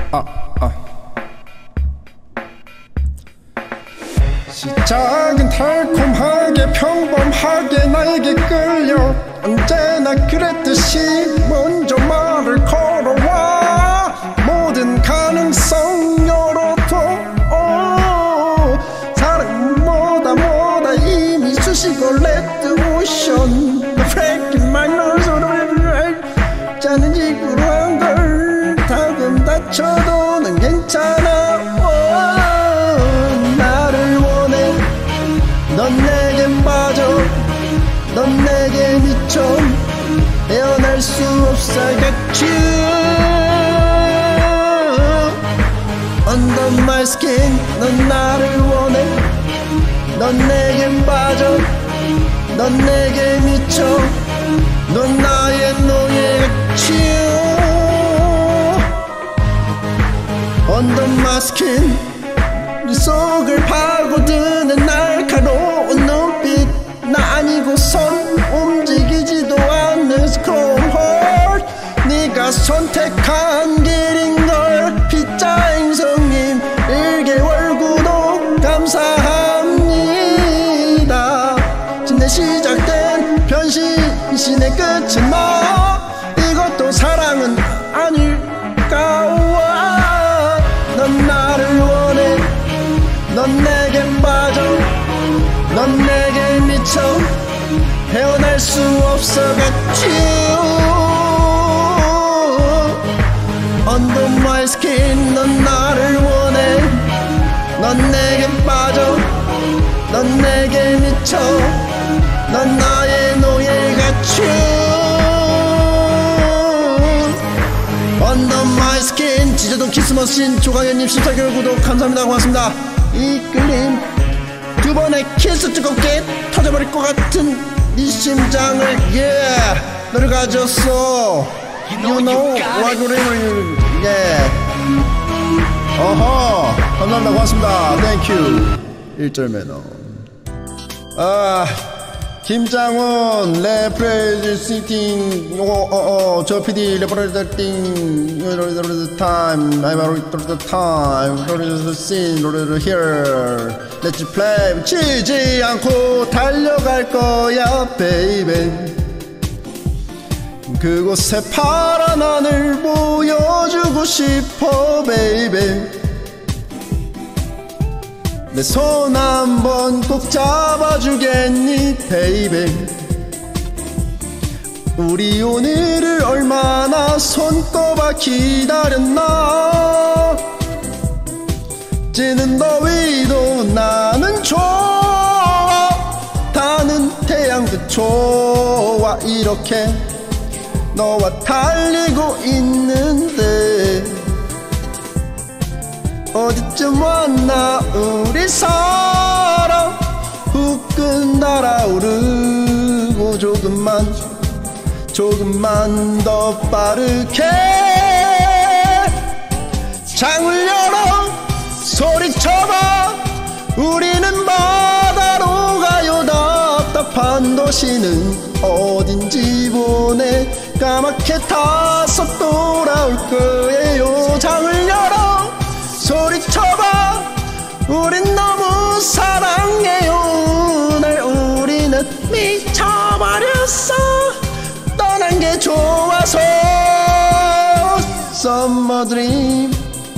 시작은 달콤하게 평범하게 나에게 끌려 언제나 그랬듯이 먼저 말을 걸어와 모든 가능성 열어둬 사랑보다 이미 수식어 Let the ocean Breaking my nose 짜는 식으로 한 걸 다금 다쳐도 난 괜찮아 나를 원해 넌 내겐 빠져 넌 내게 미쳐 헤어날 수 없어 Got you Under my skin 넌 나를 원해 넌 내겐 빠져 넌 내게 미쳐 넌 나의 노예 Got you Under my skin 네 속을 파고드는 날카로운 눈빛 나 아니고선 움직이지도 않는 스크롤홀 네가 선택한 길인걸 피자인 성님 1개월 구독 감사합니다 진내 시작된 변신 신의 끝은 뭐 이것도 사랑은 아닐까 넌 나를 원해 넌 내겐 빠져 넌 내게 미쳐 헤어날 수 없어 Got you Under my skin 넌 나를 원해 넌 내겐 빠져 넌 내게 미쳐 넌 나의 노예 Got you Under my skin 지저도 키스머신 조강현님 14개월 구독 감사합니다 고맙습니다 이끌림 두 번의 키스 뜨겁게 터져버릴 것 같은 네 심장을 yeah 너를 가졌어 You know what you really yeah 어허 감사합니다 고맙습니다 Thank you 1절 매너 김장훈 레프레즈 시팅 저 PD 레프레즈 띵 타임 아이바로 타임 로레즈 씬 로레즈 here Let's play 치지 않고 달려갈 거야 baby 그곳에 파란 하늘 보여주고 싶어 baby 내 손 한번 꼭 잡아주겠니 baby 우리 오늘을 얼마나 손꼽아 기다렸나 찌는 더위도 나는 좋아 타는 태양도 좋아 이렇게 너와 달리고 있는데 어디쯤 왔나 우리 사랑 후끈 달아오르고 조금만 더 빠르게 창을 열어 소리쳐봐 우리는 바다로 가요 답답한 도시는 어딘지 보내 까맣게 타서 돌아올 거예요 창을 열어 소리쳐봐 우린 너무 사랑해요 날 우리는 미쳐버렸어 떠난 게 좋아서 Summer Dream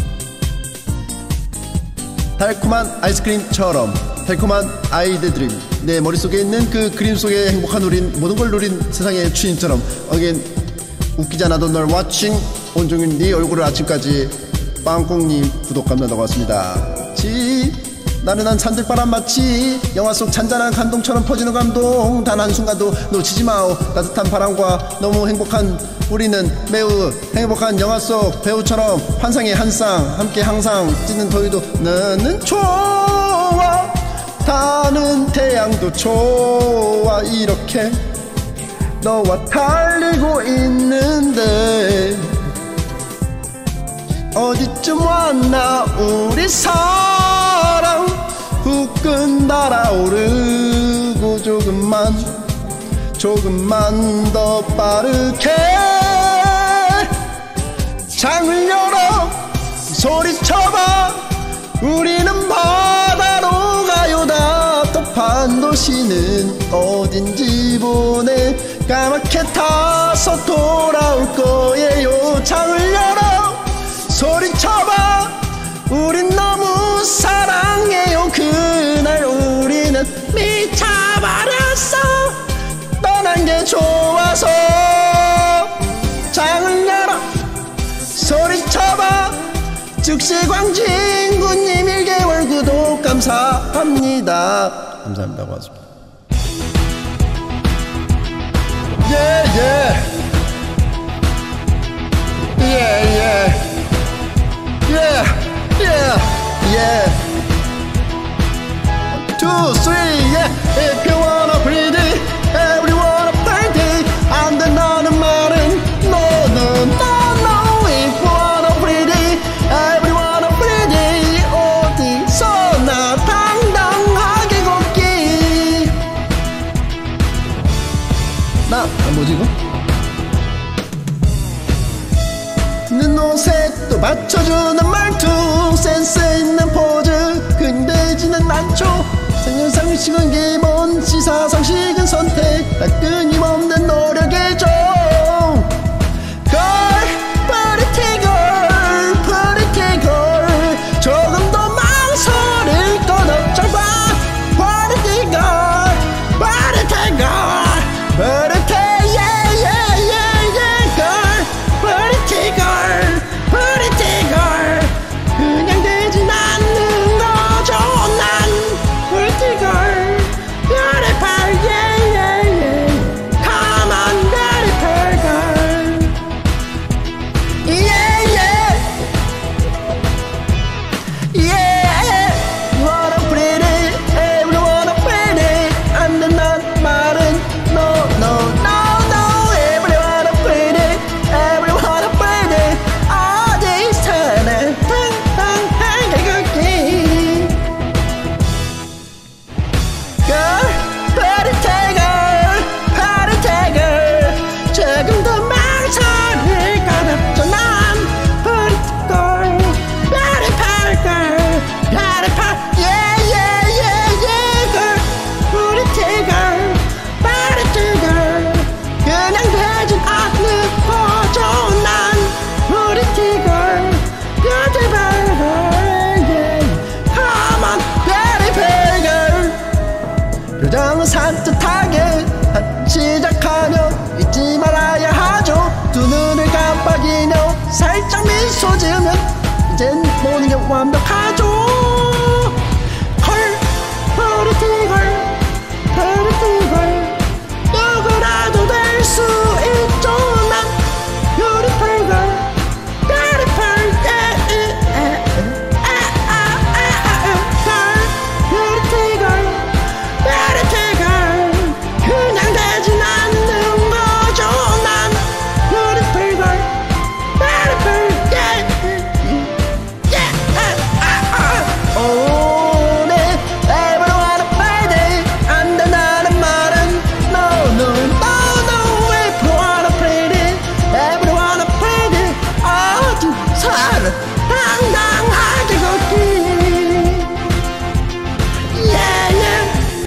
달콤한 아이스크림처럼 달콤한 아이들 드림 내 머릿속에 있는 그 그림 속에 행복한 우린 모든 걸 누린 세상의 주인처럼 again 웃기지 않아도 널 watching 온종일 네 얼굴을 아침까지 빵콩님 구독 감사합니다 고맙습니다 나른한 산들바람 마치 영화 속 잔잔한 감동처럼 퍼지는 감동 단 한순간도 놓치지 마오 따뜻한 바람과 너무 행복한 우리는 매우 행복한 영화 속 배우처럼 환상의 한 쌍 함께 항상 찌는 더위도 나는 좋아 타는 태양도 좋아 이렇게 너와 달리고 있는데 어디쯤 왔나 우리 사랑 후끈 달아오르고 조금만 더 빠르게 창을 열어 소리쳐봐 우리는 바다로 가요. 답답한 도시는 어딘지 보내 까맣게 타서 돌아올 거예요. 창을 열어 소리쳐봐 우린 너무 사랑해요. 그날 우리는 미쳐버렸어 떠난 게 좋아서. 창을 열어 소리쳐봐 즉시 광진구님 1개월 구독 감사합니다. 감사합니다. 고맙습니다. Yeah, yeah. Yeah, yeah. Yeah, yeah, yeah. 2, 3, yeah. If you wanna breathe it, everyone a party. 안 된다는 말은 no, no, no, no. If you wanna breathe it, everyone a breathe it. 어디서나 당당하게 걷기. 나 뭐지 이거? 눈옷에 또 맞춰주는 말투 센스 있는 포즈 근데지는 않죠. 생활상식은 기본 시사상식은 선택 나 끊임없는 노력이죠. Girl, pretty girl, pretty girl 조금 더 망설일 건 없죠. Pretty girl, pretty girl, pretty yeah, yeah, yeah, yeah, girl, pretty girl, pretty girl 그냥 되진 않는 거죠. 난 pretty girl, beautiful, yeah, yeah, yeah. Come on, beautiful girl, yeah, yeah, yeah. Wanna pretty, everyone a pretty. 안 된다는 말은 no, no, no, no. Everyone a pretty, everyone a pretty. 어디서나 당당하게 걷기. Girl, pretty girl, pretty girl 조금 더 망설일 건 없죠. 난 pretty girl, beautiful girl, beautiful, yeah, yeah, yeah, yeah, girl, pretty girl, pretty girl 그냥 되진 않는 거죠. 난 pretty girl, beautiful girl, yeah. Come on, beautiful girl. 표정은 산뜻하게 시작하며 잊지 말아야 하죠. 두 눈을 깜빡이며 살짝 미소 지으면 이젠 모든 게 완벽하죠. 헐, pretty girl, pretty girl 누구라도 될 수 있죠. 난 beautiful girl, beautiful, yeah, girl, beauty girl, beauty girl 그냥 되진 않는 거죠. 난 beautiful girl, beautiful, yeah, yeah, 오늘 everyone a party. 안 된다는 말은 no, no, no, no. Everyone a pretty, everyone a pretty. 어디서나 당당하게 걷기. Yeah, yeah.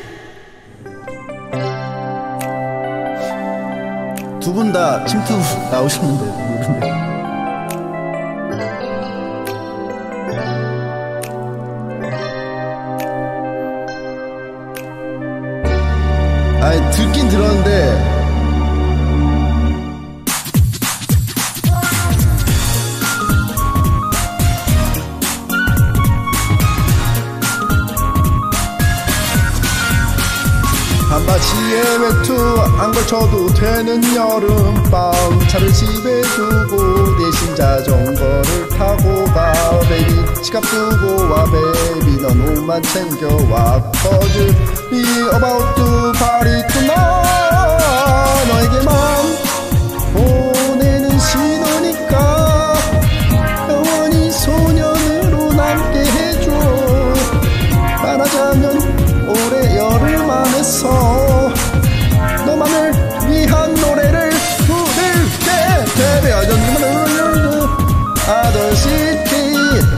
두 분 다 침투 나오셨는데 모르네. 아니 듣긴 들었는데 반바지에 외투 안 걸쳐도 되는 여름밤 차를 집에 두고 대신 자전거를 타고 가. 베이비 지갑 두고 와. 베이비 넌 옷만 챙겨와. Cause we about to party tonight. 너에게만 보내는 신호니까 영원히 소년으로 남게 해줘. 말하자면 올해 여름 안에서 너만을 위한 노래를 부를게. 데뷔하던 아더 시티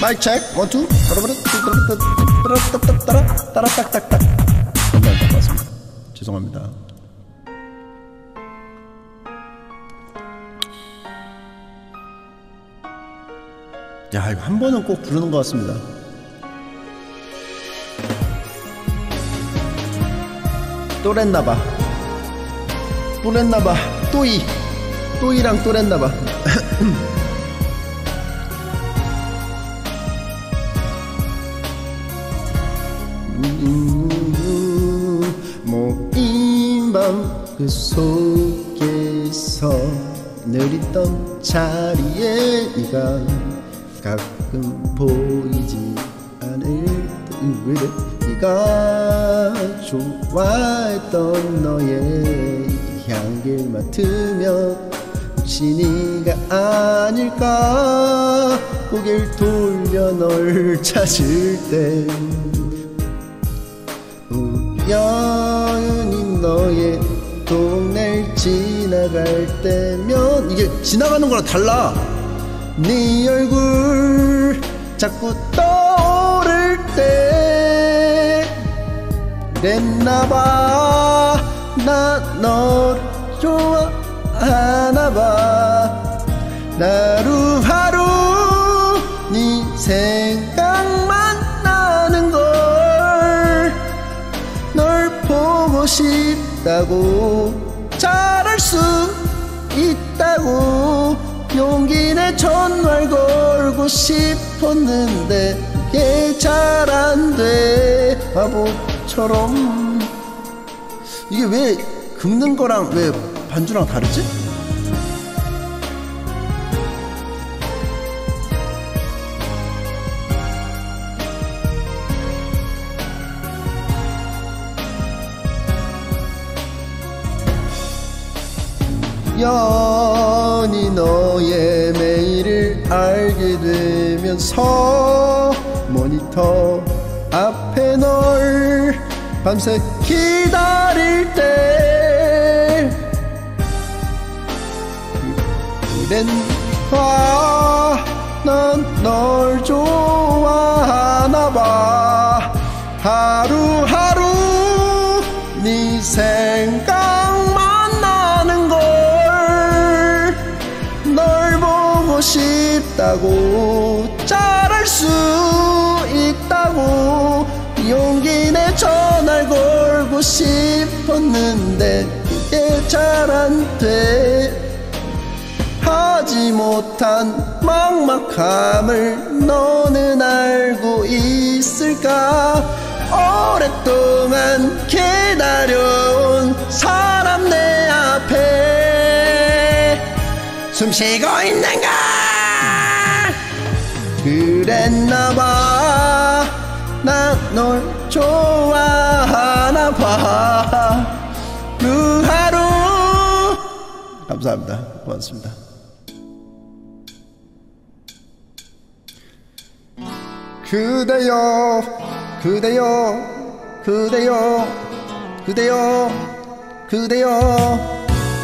마이크 체크 원투 따라딱딱딱 건강 바꿨습니다. 죄송합니다. 야 이거 한 번은 꼭 부르는 것 같습니다. 또랬나봐 또이랑 또랬나봐. 모인 밤 그 속에서 늘 있던 자리에 네가 가끔 보이지 않을 때 네가 좋아했던 너의 향기를 맡으면 혹시 네가 아닐까 고개를 돌려 널 찾을 때 우연히 너의 동네를 지나갈 때면 이게 지나가는 거랑 달라. 네 얼굴 자꾸 떠오를 때 그랬나봐 나 널 좋아하나봐 하루하루 네 생각만 나는걸 널 보고 싶다고 잘할 수 있다고 용기 내 전화를 걸고 싶었는데 이게 잘 안 돼 바보처럼. 이게 왜 긁는 거랑 왜 반주랑 다르지? 연이 너의 매일을 알게 되면서 모니터 앞에 널 밤새 기다릴 때 그랬나 넌 널 좋아하나봐 하루하루 네 생각만 나는걸 널 보고 싶다고 잘할 수 있다고 용기 내 전화를 걸고 싶었는데 그게 잘 안 돼 하지 못한 막막함을 너는 알고 있을까 오랫동안 기다려온 사람 내 앞에 숨쉬고 있는가 그랬나봐 나 널 좋아하나봐 그 하루 감사합니다. 고맙습니다. 그대여 그대여 그대여 그대여 그대여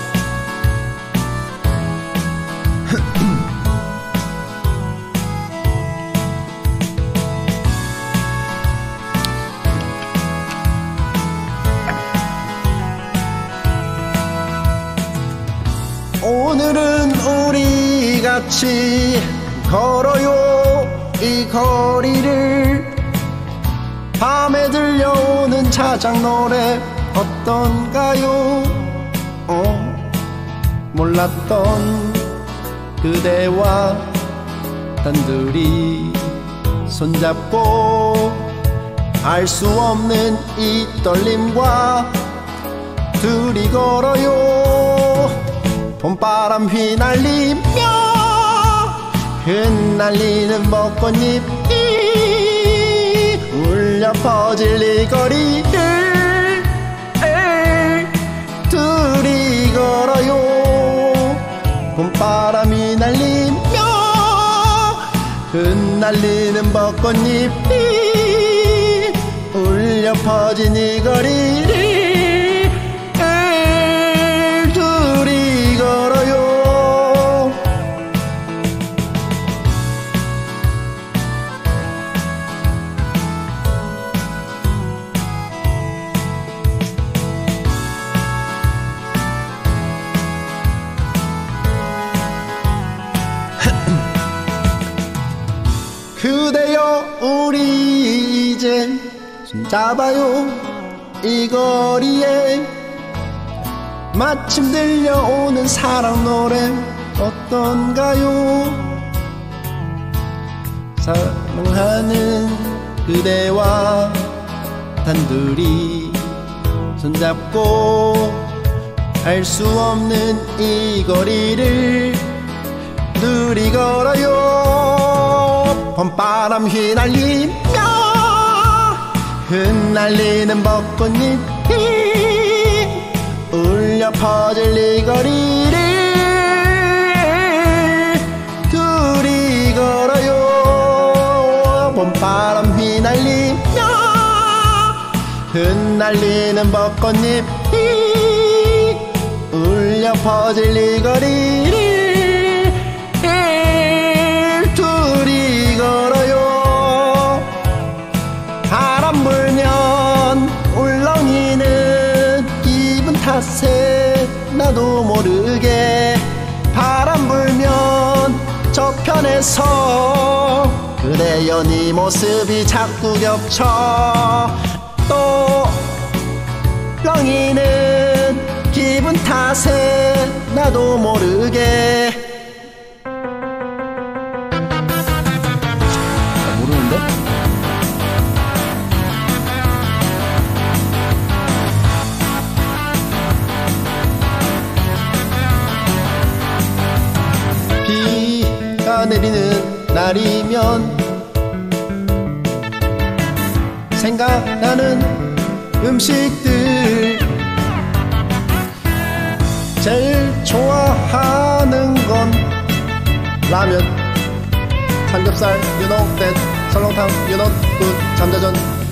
오늘은 우리 같이 걸어요 이 거리를 밤에 들려오는 자작 노래 어떤가요 몰랐던 그대와 단둘이 손잡고 알 수 없는 이 떨림과 둘이 걸어요 봄바람 휘날리며 흩날리는 벚꽃잎이 울려 퍼질 이 거리를 둘이 걸어요 봄바람이 날리며 흩날리는 벚꽃잎이 울려 퍼진 이 거리를 둘이 걸어요 그대여 우리 이제 손잡아요 이 거리에 마침 들려오는 사랑 노래 어떤가요 사랑하는 그대와 단둘이 손잡고 알 수 없는 이 거리를 둘이 걸어요 봄바람 휘날리며 흩날리는 벚꽃잎이 울려 퍼질 이 거리를 둘이 걸어요 봄바람 휘날리며 흩날리는 벚꽃잎이 울려 퍼질 이 거리를 둘이 걸어요 바람 불면 울렁이는 기분 탓에 나도 모르게 바람 불면 저편에서 그대여 네 모습이 자꾸 겹쳐 또 울렁이는 기분 탓에 나도 모르게 모르는데? 비가 내리는 날이면 생각나는 음식들 제일 좋아하는 건 라면 삼겹살 you know that 설렁탕 you know good 감자전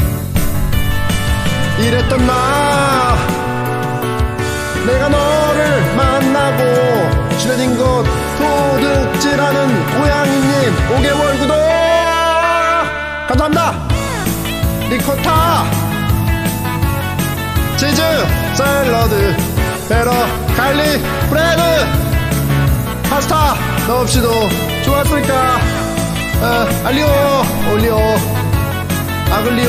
이랬던 나 내가 너를 만나고 슈레딩거 도둑질하는 고양이님 5개월 구독 감사합니다 리코타 치즈 샐러드 베러 갈릭 브레드 파스타 너 없이도 좋았을까 알리오 올리오 아글리오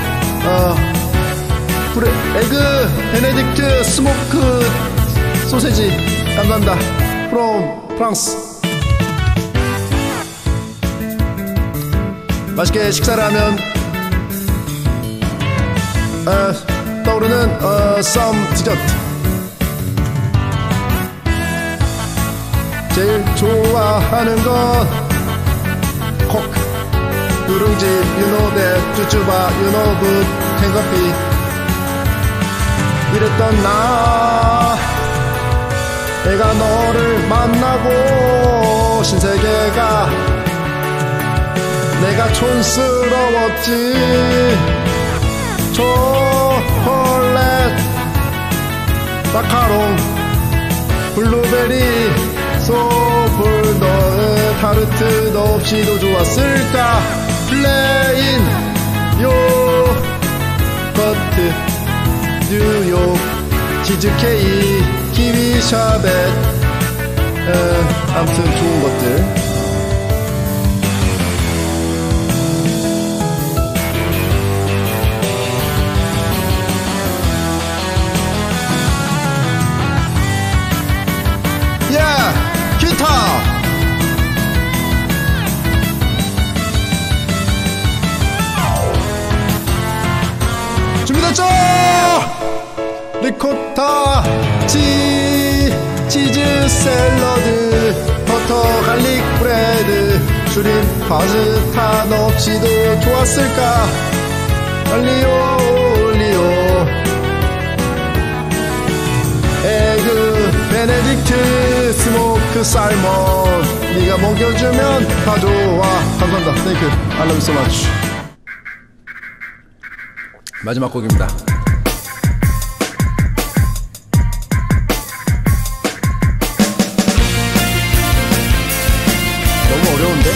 에그 베네딕트 스모크 소세지 감사합니다 프롬 프랑스 맛있게 식사를 하면 떠오르는 썸 디저트 제일 좋아하는 건 코크 누룽지 유노데 쭈쭈바 유노굿 캔커피 이랬던 나 내가 너를 만나고 신세계가 내가 촌스러웠지 초콜릿 마카롱 블루베리 소불 너의 타르트 너 없이도 좋았을까 플레인 요거트 뉴욕 치즈케이크 키위샤벳 아무튼 좋은 것들 기타 준비됐죠? 리코타 치즈 샐러드 버터 갈릭 브레드 슈림 파스타 너 없이도 좋았을까 알리오 올리오 에그 베네딕트 스모크 살몬 네가 먹여주면 다 좋아 감사합니다 땡큐 I love you so much 마지막 곡입니다 너무 어려운데?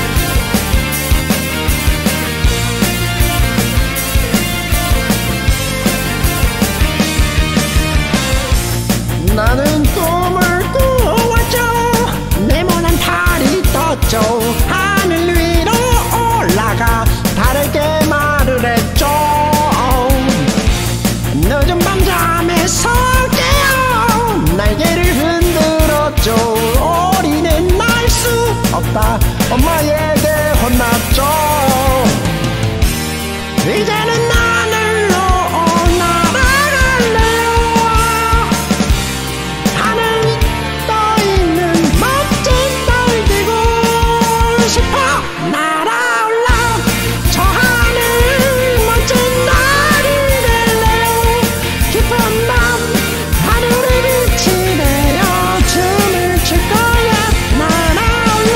나는 꿈을 꾸었죠 네모난 달이 떴죠 하늘 위로 엄마에게 혼났죠. 이제는 하늘로 날아갈래요. 하늘 위 떠있는 멋진 날 되고 싶어. 날아올라 저 하늘 멋진 날이 될래요. 깊은 밤 하늘의 빛이 내려 춤을 출 거야. 날아올라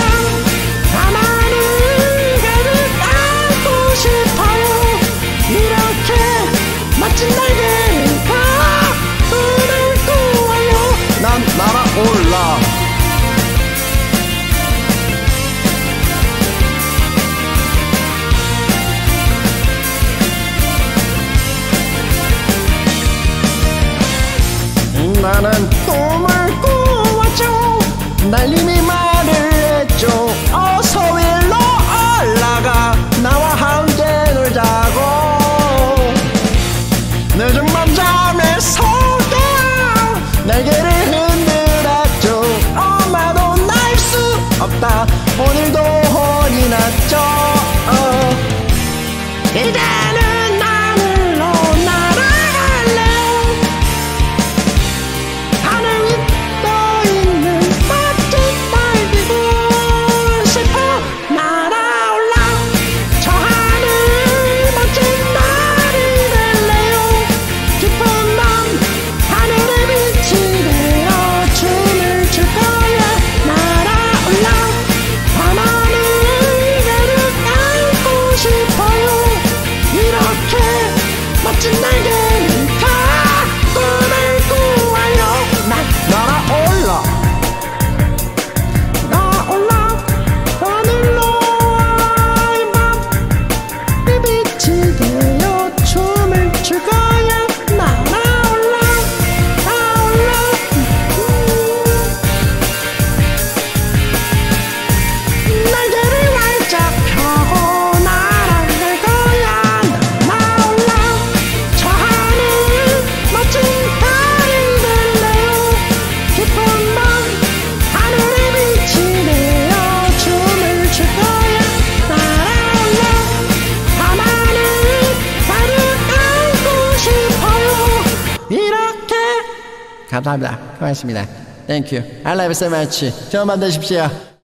밤하늘 가득 안고 싶어요. 이렇게 멋진 날개를 꿈을 꾸어요. 난 날아올라. 나는 꿈을 꾸었죠. 날님이 말을 했죠. 어서 위로 올라가 나와 함께 놀자고. 늦은 밤잠에 속에 날개를 흔들었죠. 엄마도 날 수 없다. 오늘도 혼이 났죠. 이제는 하늘로 날아갈래요. 하늘 위 떠있는 멋진 날 되고 싶어. 날아올라 저 하늘 멋진 날이 될래요. 깊은 밤 하늘의 빛이 되어 춤을 출 거야. 날아올라 밤하늘 가득 안고 싶어요. 이렇게 멋진 날개를 꿈을 꾸어요. 난 날아올라 날아올라 하늘로 이 밤의 빛이 되어 춤을 출 거야. 날아올라 날아올라 날개를 활짝 펴고 날아갈 거야. 날아올라 저 하늘 멋진 달이 될래요. 깊은 밤 하늘의 빛이 되어 춤을 출 거야. 날아올라 밤하늘 가득 안고 싶어요. 이렇게. 감사합니다. 고맙습니다. Thank you. I love you so much. 좋은 밤 되십시오.